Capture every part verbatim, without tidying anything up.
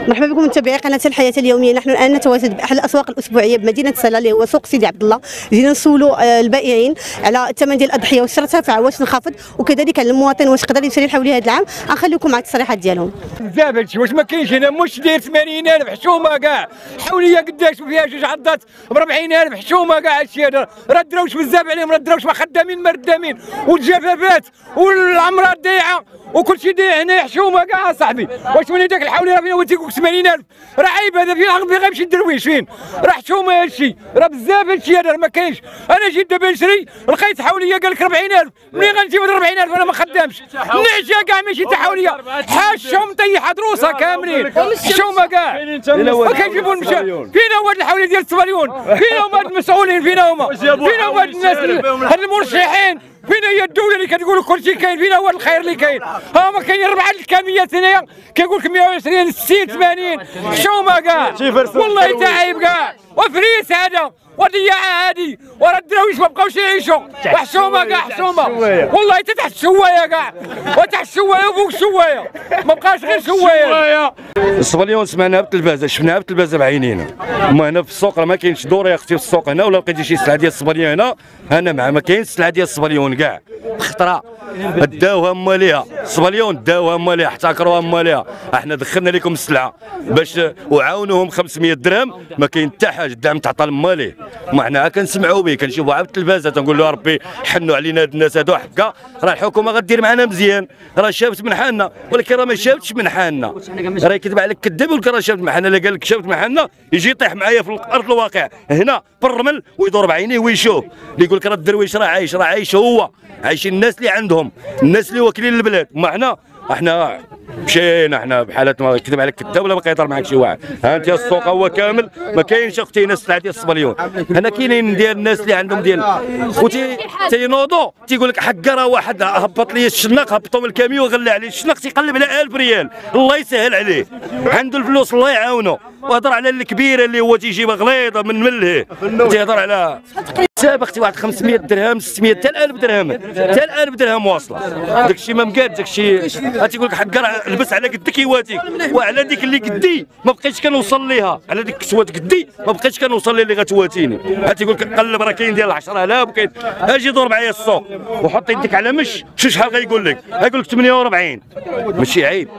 مرحبا بكم متابعي قناه الحياه اليوميه. نحن الان نتواجد باحد الاسواق الاسبوعيه بمدينه سلا اللي هو سوق سيدي عبد الله. جينا نسولوا البائعين على الثمن ديال الاضحيه واش ارتفع واش انخفض، وكذلك على المواطن واش قدر يشري الحولي هذا العام. غنخليكم مع التصريحات ديالهم. بزاف هادشي واش ما كاينش هنا مش داير ثمانين ألف حشومه كاع، حوليه قداش فيها جوج عضات ب أربعين ألف حشومه كاع. هادشي هذا راه دراوش بزاف عليهم، راه دراوش ما خدامين مردامين، والجفافات والامراض ضايعه وكل شيء ضايع هنا حشومه كاع صاحبي. واش من هذاك الحولي راه فين هو تيقول ثمانين ألف؟ راه عيب هذا، فين فين غيمشي الدرويش؟ فين راه حشومه هادشي؟ راه بزاف هادشي هذا ما كاينش. انا جيت دابا نشري لقيت حوليه قال لك أربعين ألف، منين غنجيب أربعين ألف؟ انا ما خدامش نعجه كاع ماشي تاع حوليه، حاشهم طيحه دروسها كاملين حشومه كاع. وكيجيبوا المشا فين هو هاد الحوليه ديال الصبليون؟ فين هما هاد المسؤولين؟ فين هما؟ فين هما هاد الناس هاد المرشحين؟ فين هي الدوله اللي كتقول كل شيء كاين؟ فين هو الخير اللي كاين؟ ها ما كاين اربعه الكميات هنايا كيقول لك مئة وعشرين ستين ثمانين حشومه كاع، والله تا عيب كاع وفريس هذا وضياعه هادي، ورا الدراويش ما بقاوش يعيشوا وحشومه كاع حشومه، والله حتى تحت الشوايه كاع وتحت الشوايه وفوق الشوايه ما بقاش غير شوايه. الصبليون سمعناها بالتلفازه، شفناها بالتلفازه بعينينا. اما هنا في السوق راه ما كاينش دوره يا اختي في السوق هنا، ولا لقيتي شي سلعه ديال الصبليه هنا انا مع ما كاينش سلعه ديال الصبليون كاع. خطره داوها ماليها الصبليون، داوها ماليها احتكروها ماليها. احنا دخلنا لكم السلعه باش وعاونوهم خمسمية درهم، ما كاين حتى حاجه، الدعم تعطى لماليه. ما حنا كنسمعوا به كنشوفوا على التلفازه تنقول له ربي حنوا علينا هاد الناس هادو حكا، راه الحكومه غدير معنا مزيان، راه شافت من حالنا، ولكن راه ما شافتش من حالنا، راه يكذب عليك كذاب يقول لك راه شافت من حالنا. الا قال لك شافت من حالنا يجي يطيح معايا في ارض الواقع هنا بالرمل ويدور بعينيه ويشوف، اللي يقول لك راه الدرويش راه عايش، راه عايش هو عايشين الناس اللي عندهم، الناس اللي واكلين البلاد. ما حنا احنا مشينا احنا بحالة ما يكذب عليك كذاب ولا باقي يهضر معاك شي واحد. ها انت السوق هو كامل ما كاينش اختي ناس سلعه ديال الصبليون. هنا كاينين ديال الناس اللي عندهم ديال وتي تينوضوا تيقول لك حكا راه واحد هبط لي الشناق، هبطوا من الكاميون غلى عليه الشناق تيقلب على ألف ريال، الله يسهل عليه، عنده الفلوس الله يعاونه. وهضر على الكبيره اللي هو تيجيبها غليظه من ملهي، تيهضر على سابق اختي واحد خمسمية درهم ستمية حتى ألف درهم، حتى ألف درهم واصله. داكشي ما مقاد، داكشي تيقول لك حكا راه لبس على قدك يواتيك، وعلى ديك اللي قدي ما بقيتش كنوصل ليها، على ديك كسوات قدي ما بقيتش كنوصل ليها اللي غتواتيني. تيقول لك قلب راه كاين ديال عشرة آلاف وكاين. اجي دور معايا السوق وحط يدك على مش شو شحال غيقول لك؟ غيقول لك ثمانية وأربعين. ماشي عيب؟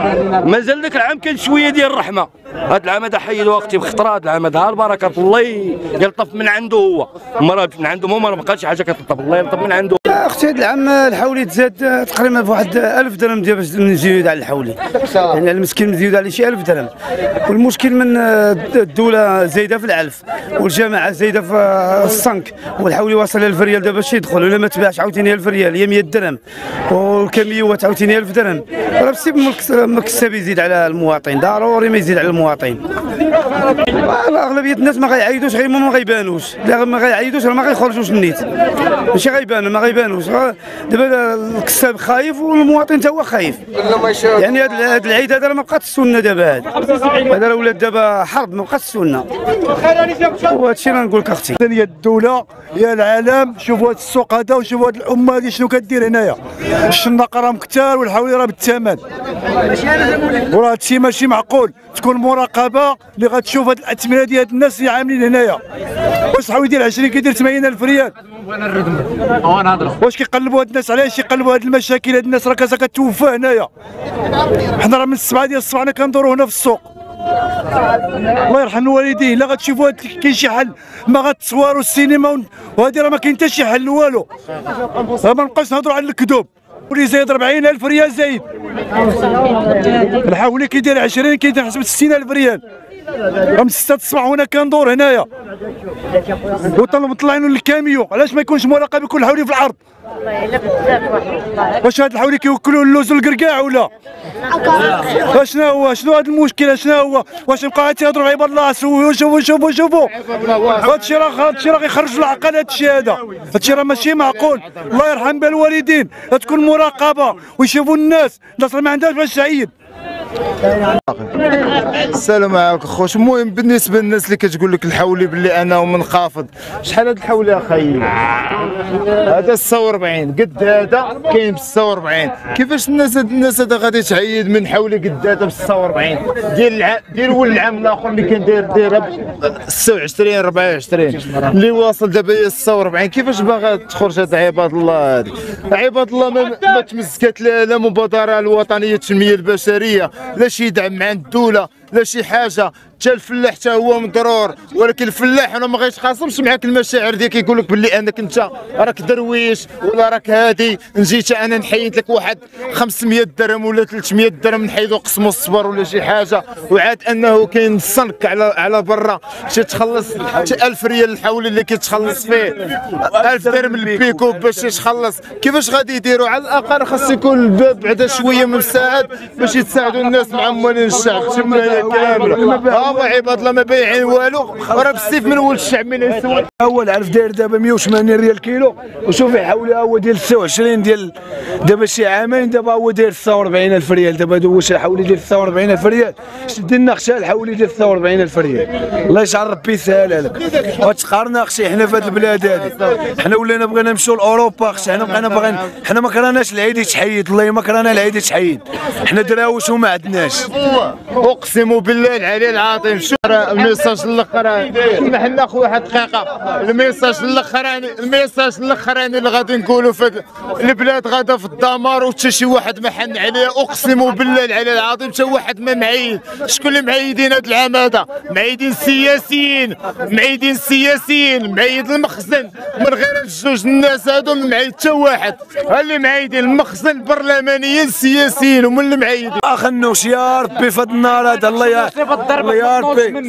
مازال ذاك العام كان شويه ديال الرحمه، هذا العام هذا حيد وقتي بخطره، هذا العام هذا البركه الله يلطف من عنده هو، مرة من عندهم هما ما بقاش حاجه كتلطف، الله يلطف من عنده. اختي هذا العام الحولي تزاد تقريبا بواحد ألف درهم ديال باش نزيد على الحولي، يعني المسكين مزيد عليه شي ألف درهم. والمشكل من الدوله زايده في العلف والجماعه زايده في الصنك، والحولي واصل ألف ريال دابا باش يدخل، ولا ما تباعش عاوتاني ألف ريال هي مية درهم، والكميوات عاوتاني ألف درهم. راه بسيب المكسب يزيد على المواطن، ضروري ما يزيد على المواطن. اغلبيه الناس ما غيعيطوش غير ما غيبانوش، لا ما غيعيطوش راه ما غيخرجوش النيت، ماشي غيبانوا ما غيبانوش. دابا الكساب خايف والمواطن تا هو خايف، يعني هذا العيد هذا ما بقاتش السنه دابا، هذا هذا ولات دابا حرب ما بقاتش السنه. وهذا الشيء اللي نقول لك اختي. يا الدوله يا العالم شوفوا هذا السوق هذا وشوفوا هذه الامه هذه شنو كدير هنايا. الشناق راه مكتار والحولي راه بالثمن، وراه هذا الشيء ماشي معقول. تكون مراقبه اللي غتشوف هذه الاثمنه ديال هاد الناس اللي عاملين هنايا. واش حولي ديال عشرين كيدير ثمانين ألف ريال؟ واش كيقلبوا هاد الناس علاش يقلبوا هاد المشاكل؟ هاد الناس راه كاسا كتوفى هنايا. حنا راه من السبعه ديال الصباح كندوروا هنا في السوق، الله يرحم الوالدين. لا غتشوفوا كاين شي حل ما غتصوروا السينما، وهذه راه ما كاين حتى شي حل والو. راه ما نبقاوش نهضروا على الكذوب. واللي زايد أربعين ألف ريال زايد، الحولي كيدير عشرين كيدير حسب ستين ألف ريال. من ستة الصباح وانا كندور هنايا وطلعين للكاميو، علاش ما يكونش مراقبه يكون الحولي في العرض؟ واش هاد الحولي كيوكلوا اللوز والكركاع ولا شنو هو؟ شنو هذا المشكل؟ شنو هو؟ واش نبقاو تيهضروا على عباد الله شوفوا شوفوا شوفوا؟ هادشي راه هادشي راه غيخرج العقل، هادشي هذا هادشي راه ماشي معقول. الله يرحم بالوالدين، تكون مراقبه ويشوفوا الناس، الناس راه ما عندهاش باش تعيد. السلام عليكم خوش. المهم بالنسبه للناس اللي كتقول لك الحولي باللي انه منخفض، شحال هذا الحولي اخي؟ هذا ستة وأربعين، قد هذا كاين ب ستة وأربعين. كيفاش الناس الناس هذا غادي تعيد من حولي قد هذا ب ستة وأربعين ديال الع... ديال ول العام الاخر اللي كان داير دايرها ب ستة وعشرين أربعة وعشرين اللي واصل دابا هي ستة وأربعين. كيفاش باغا تخرج هذا عباد الله؟ هذه عباد الله ما, ما تمسكت لا مبادره الوطنيه التنميه البشريه، لا شي دعم مع الدوله، لا شي حاجه. حتى الفلاح حتى هو مضرور، ولكن الفلاح انا ما غيتخاصمش معاك المشاعر ديالك، يقول لك باللي انك انت راك درويش ولا راك هادي، نجيت انا نحيد لك واحد خمسمية درهم ولا ثلاثمية درهم نحيدو قسمو الصبر ولا شي حاجه، وعاد انه كاين الصنك على على برا تخلص ألف ريال الحول اللي كتخلص فيه، ألف درهم البيكو باش تخلص. كيفاش غادي يديروا؟ على الاقل خاص يكون الباب بعدا شويه مساعد باش يتساعدوا الناس معمرين الشعب. تما هي كامله هما عباد الله ما بايعين والو، راه بالسيف من ولد الشعب من يسوى. اول عرف داير دابا مية وثمانين ريال كيلو، وشوفي حولي هو ديال ستة وعشرين ديال دابا شي عامين، دابا هو داير ستة وأربعين ألف ريال. دابا واش الحولي ديال ستة وأربعين ألف ريال؟ شد لنا اختي الحولي ديال ستة وأربعين ألف ريال، الله يجعل ربي يسهلها لك. وتقارنا اختي حنا في هذه البلاد هذه، حنا ولينا بغينا نمشيو لاوروبا اختي، حنا بقينا باغيين، حنا ما كرهناش العيد يتحيد، والله ما كرهنا العيد يتحيد، حنا دراوش وما عندناش. اقسم بالله العلي العظيم. شوف الميساج الاخراني كيما حنا اخو واحد دقيقه، الميساج الاخراني الميساج الاخراني اللي غادي نقولوا في البلاد غادا في الدمار، وحتى شي واحد ما حن عليه. اقسم بالله العلي العظيم حتى واحد ما معيد. شكون اللي معيدين هذا العام هذا؟ معيدين السياسيين، معيدين السياسيين، معيد المخزن. من غير الجوج الناس هادو ما معيد حتى واحد. ها اللي معيدين المخزن البرلمانيين السياسيين هما اللي معيدين. اخنوش يا ربي في هذا النهار هذا، الله يا يا ربي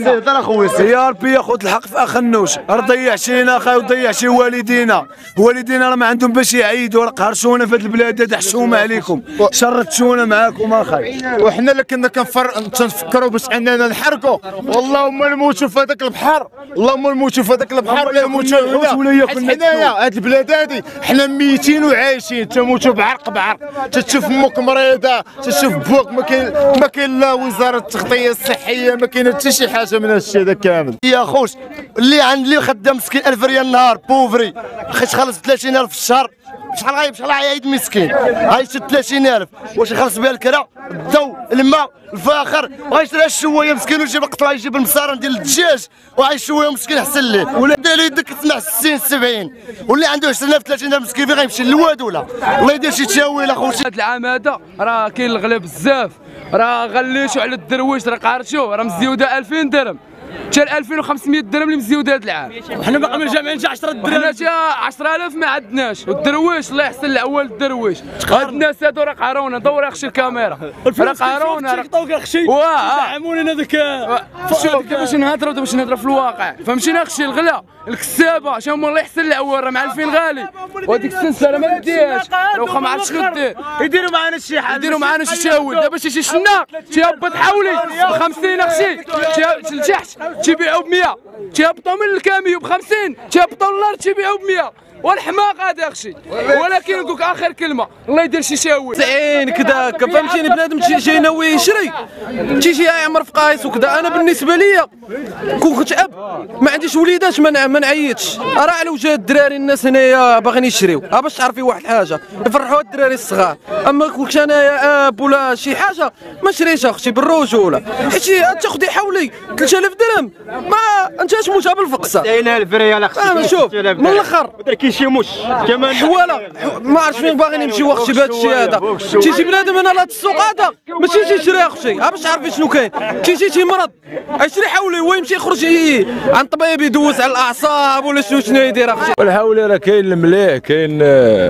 يا ربي ياخذ الحق في اخنوش. راه ضيعتينا اخاي وضيعتي والدينا، والدينا راه ما عندهم باش يعيدوا، راه قهرتونا في هذه البلاد هذه، حشومه عليكم، شردتونا معاكم اخاي. وحنا اللي كنا كنفكروا باش اننا نحرقوا، اللهم نموتوا في هذاك البحر، اللهم نموتوا في هذاك البحر ولا نموتوا هنا. حنايا هذه البلاد هذه حنا ميتين وعايشين، تموتوا بعرق بعرق، تشوف امك مريضه، تشوف بوك ما كاين ما كاين لا وزاره التغطيه الصحيه، ما كاين حتى شي حاجه من هادشي هذا كامل. يا خوش اللي عند اللي خدام مسكين ألف ريال النهار بوفري، خاص يخلص ثلاثين ألف في الشهر، شحال غايب شحال غايعيد مسكين؟ غايشد ثلاثين ألف، واش يخلص بها الكرا، الضو، الماء، الفاخر، وغايشري الشويه مسكين، ويجيب القطره يجيب المصارن ديال الدجاج، وغايش شويه مسكين حسن ليه، ولا داير يدك تسمع ستين سبعين، واللي عنده عشرين ألف ثلاثين ألف مسكين فين غيمشي للواد ولا؟ الله يدير شي تشاويل اخوتي. هذا العام هذا راه كاين الغلا بزاف، راه غليتو على الدرويش، راه قهرتو، راه مزيوده ألفين درهم، حتى ألفين وخمسمية درهم اللي مزيود هذا العام. حنا باقي ما جامعينش عشرة درهم، حنا حتى عشرة آلاف ما عندناش. والدرويش الله يحسن الاول الدرويش، هاد الناس هادو راه قهرونا. دور يا اخشي الكاميرا، راه قهرونا، راه يا اخشي دعمونا لنا داك. شوف كيفاش نهضروا باش نهضروا في الواقع، فهمتينا اخشي؟ الغلا الكسابه شنو هما الله يحسن الاول، راه معلفين غالي، وهذيك السنسله ما ديرش، راه واخا ما عرفتش شنو دير، يديروا معنا شي حاجه، يديروا معنا شي شاول. دابا شي شنا تيهبط حولي ب خمسين اخشي، لتحت تيبيعوا ب مية، تيهبطوا من الكاميو ب خمسين، تيهبطوا للارض تيبيعوا ب مية. والحماق هذا اخشي. ولكن نقولك اخر كلمه، الله يدير شي شاوي تسعين كذا فهمتيني. بنادم تيجي ناوي يشري، تيجي يعمر في قايس وكذا. انا بالنسبه ليا كون كنت اب ما عنديش وليدات ما نعيطش، راه على وجه الدراري الناس هنايا باغيين يشريو، باش تعرفي واحد الحاجه يفرحوا الدراري الصغار. اما كنت انايا اب ولا شي حاجه ما شريش اختي بالرجوله، حيت تاخذي حولي ثلاثة آلاف درهم ما انت تموتها بالفقصه. تسعين ألف ريال اختي. شوف من الاخر شي مش كمان حواله ما عرفتش فين باغيين يمشيو اختي بهذا الشيء هذا. تيجي بنادم هنا لهاد السوق هذا ماشي تيشري اختي، باش تعرفي شنو كاين. تيجي تيمرض يشري حولي، هو يمشي يخرج عند طبيب يدوز على الاعصاب ولا شنو شنو يدير اختي. الحولي راه كاين المليح كاين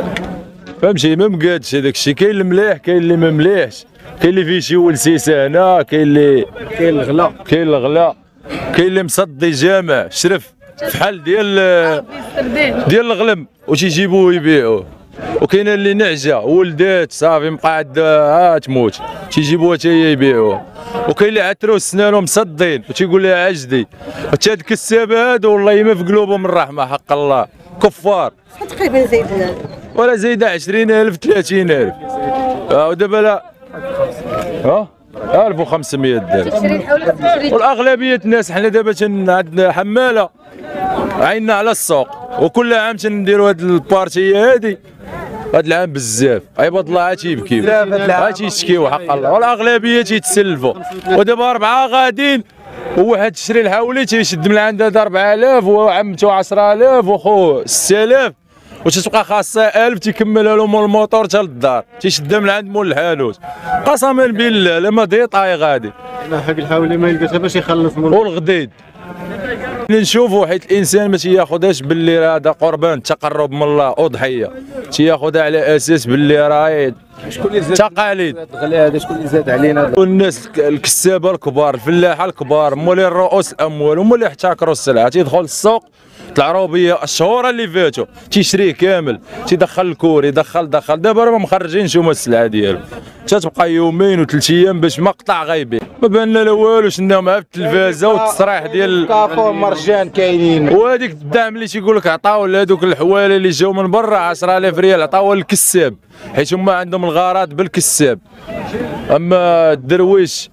فهمتي ما مقادش هذاك الشيء، كاين المليح كاين اللي ما مليحش، كاين اللي فيه شي ولسيسه هنا، كاين اللي كاين الغلا كاين الغلا كاين اللي مصدي جامع شرف فحال ديال ديال الغلم وتيجيبوه يبيعوه، وكاين اللي نعجه ولدات صافي مقعد ها تموت تيجيبوها حتى هي يبيعوها، وكاين اللي عتروا سنانهم مصدين وتيقول لها عجدي. حتى هاد الكسابه هادو والله ما في قلوبهم الرحمه حق الله، كفار. تقريبا زايد ولا زايده عشرين ألف ثلاثين ألف. ودابا لا ها ألف وخمسمية درهم. والاغلبيه الناس حنا دابا عندنا حماله عيننا على السوق، وكل عام تنديروا هاد البارتيه هادي. هاد العام بزاف عباد الله عاد تيبكيو عاد تيشكيو حق الله، والاغلبيه تيتسلفوا. ودابا أربعة غاديين وواحد تشري الحولي تيشد من عند هذا أربعة آلاف وعمتو عشرة آلاف وخو ستة آلاف، وتتبقى خاصها ألف تيكملها له مول الموطور حتى للدار، تيشدها من عند مول الحانوت. قسما بالله لما ديطاي غادي حق الحولي ما يلقاش باش يخلص مول والغديد. اللي نشوفوا حيت الانسان ما تياخذهاش باللي راه هذا قربان تقرب من الله اضحيه، تياخذها على اساس باللي راهي تقاليد. هذا شكون اللي زاد علينا؟ والناس الكسابه الكبار، الفلاحه الكبار، مولي رؤوس الاموال هما اللي احتكروا السلعه. تيدخل السوق العروبيه الشهور اللي فاتوا تيشريه كامل، تيدخل الكور يدخل دخل. دابا راه ما مخرجينش هما السلعه ديالو، تتبقى يومين وثلاث ايام باش مقطع غايبين. ما بان لا والو، شناهم مع التلفازه والتصريح ديال الكافور مرجان كاينين. وهذيك الدعم اللي تيقول لك عطاو لهذوك الحواله اللي جاو من برا عشرة آلاف ريال عطاوها للكساب، حيت هما عندهم الغرض بالكساب. اما الدرويش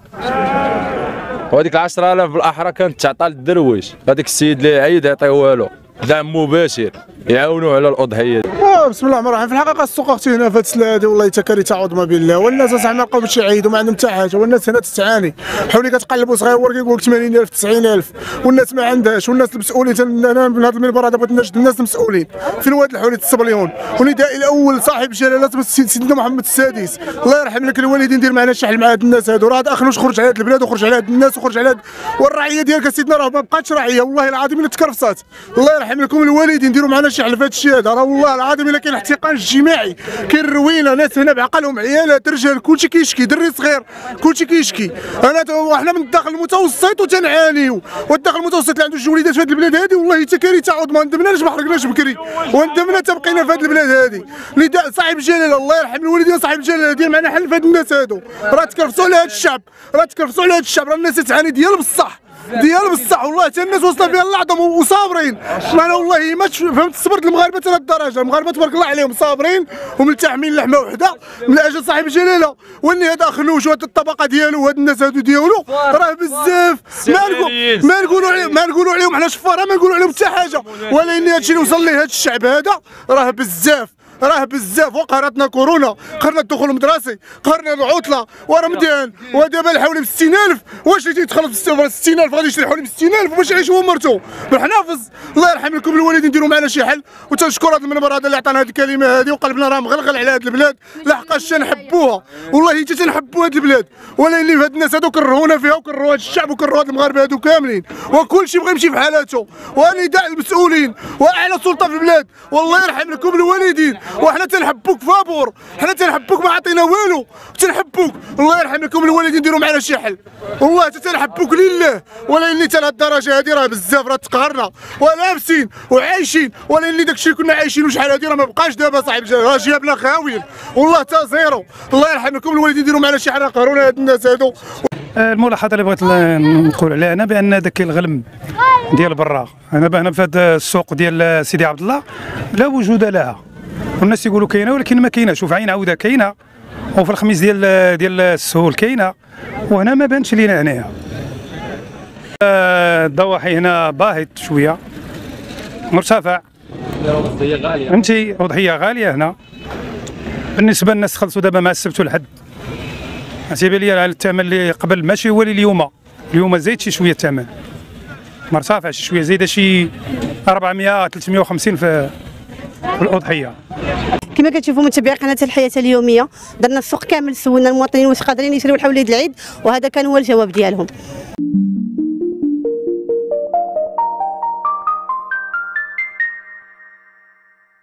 وهذيك عشرة آلاف بالاحرى كانت تعطى للدرويش، هذاك السيد اللي عيد يعطيوها له دعم مباشر يعاونوا على الاضحيه. بسم الله الرحمن الرحيم. في الحقيقه السوق اختي هنا في هذه السلعه هذه والله تكاري تعوض ما بالله، والناس اصاحبي ما بقاو يعيدوا ما عندهم حتى حاجه، والناس هنا تتعاني. حولي كتقلبوا صغير ورك يقول لك ثمانين ألف تسعين ألف، والناس ما عندهاش، والناس المسؤولين. انا من هذا المنبر هذا بغيت نشد الناس المسؤولين في الواد الحولي الصبليون. وندائي الاول صاحب جلاله سيدنا محمد السادس الله يرحم لك الوالدين، دير معنا شحال مع هاد الناس هادو. راه هاد اخنوش خرج على هاد البلاد وخرج على هاد الناس وخرج على هاد، والرعيه ديالك سيدنا راه ما بقاتش رعيه والله العظيم الا تكرفصات. الله يرحم لكم الوالدين، ديروا معنا شحال في هاد الشيء هذا. راه والله العظيم الا كاين احتقان اجتماعي، كاين روينه، ناس هنا بعقلهم، عيالات رجال كلشي كيشكي، دري صغير كلشي كيشكي. انا حنا من الداخل المتوسط وتنعانيو، والداخل المتوسط اللي عنده جوج وليدات في هذه البلاد هذه والله حتى كاري تعوض. ما ندمناش ما حرقناش بكري، وندمنا حتى بقينا في هذه البلاد هذه. نداء صاحب الجلاله الله يرحم الوالدين، صاحب الجلاله دير معنا حل في هاد الناس هادو. راه تكرفسوا على هذا الشعب، راه تكرفسوا على هذا الشعب، راه الناس تعاني ديال بصح ديال بصح والله. حتى الناس وصلت فيها العظم وصابرين. معنا والله ما فهمت صبرت المغاربه حتى لهاد الدرجه. المغاربه تبارك الله عليهم صابرين وملتحمين لحمه وحده من اجل صاحب الجلاله. واني هذا اخنوش وهاد الطبقه ديالو وهاد الناس هادو ديالو راه بزاف. ما نقول ما نقولوا ما نقولوا عليهم حنا شفاره، ما نقولوا عليهم حتى حاجه، ولكن هادشي اللي وصل ليه هاد الشعب هذا راه بزاف، راه بزاف. وقهرتنا كورونا، قهرنا الدخول المدرسي، قهرنا العطله ورمضان، ودابا الحولي ب ستين ألف. واش اللي تيدخل في ستين ألف غادي يشري حولي ب ستين ألف باش يعيش هو ومرتو بالحنافظ؟ الله يرحم لكم الوالدين، ديروا معنا شي حل. وتنشكر هذا المنبر هذا اللي عطانا هذه الكلمه هذه، وقلبنا راه مغلغل على هذه البلاد لحقاش تنحبوها والله حتى تنحبوا هذه البلاد. ولا اللي هاد الناس هادو كرهونا فيها وكرهوا هذا الشعب وكرهوا هاد المغاربه هادو كاملين، وكل شيء بغى يمشي في حالاته. ونداء المسؤولين واعلى سلطه في البلاد والله يرحم لكم الوالدين. وحنا تنحبوك فابور، حنا تنحبوك ما عطينا والو، تنحبوك الله يرحم لكم الوالدين. ديروا معنا شي حل والله تنحبوك لله. ولا اللي حتى لهاد الدرجه هذه راه بزاف، راه تقهرنا ولابسين وعايشين. ولا اللي داكشي اللي كنا عايشين وشحال هذه راه ما بقاش دابا صاحب راه جابنا خاويين والله تا زيرو. الله يرحم لكم الوالدين، ديروا معنا شي حل، قهرونا هاد الناس هادو. الملاحظه اللي بغيت نقول عليها انا بان داك الغلم ديال برا، انا هنا في هذا السوق ديال سيدي عبد الله لا وجود لها، والناس يقولوا كاينه ولكن ما كايناش. وفي عين عوده كاينه، وفي الخميس ديال ديال السهول كاينه، وهنا ما بانش لينا هنايا. الضواحي هنا باهت شويه مرتفع، فهمتي، اضحيه غاليه هنا بالنسبه للناس خلصوا دابا مع السبت والحد. حسيبي لي على الثمن اللي قبل ماشي هو اللي اليوم، اليوم زايد شي شويه الثمن، مرتفع شي شويه، زايده شي أربعمية ثلاثمية وخمسين في الاضحيه. كما كتشوفوا متابعي قناه الحياه اليوميه، درنا السوق كامل، سولنا المواطنين واش قادرين يشريو الحولي ديال العيد، وهذا كان هو الجواب ديالهم.